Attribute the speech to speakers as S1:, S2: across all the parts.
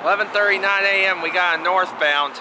S1: 11:39 a.m. we got a northbound.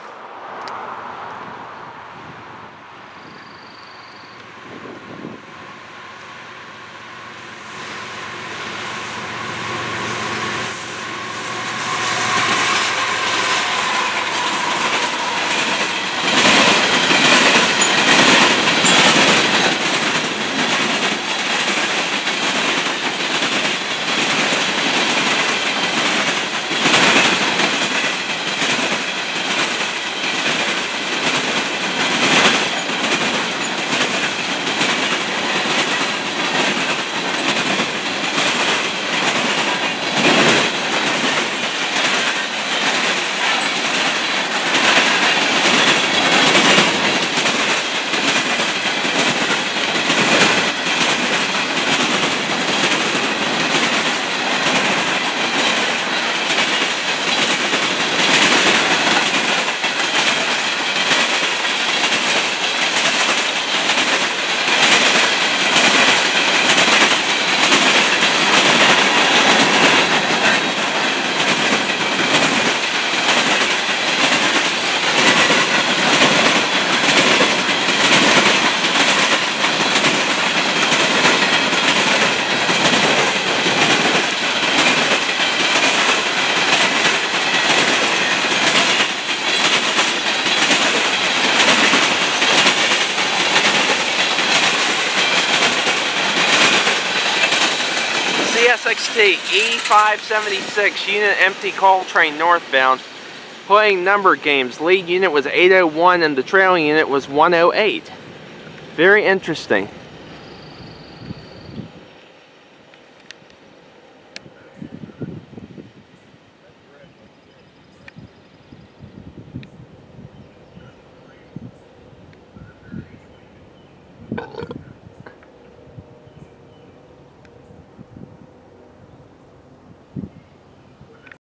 S1: Csxt E576 unit empty coal train northbound, playing number games. Lead unit was 801 and the trailing unit was 108. Very interesting.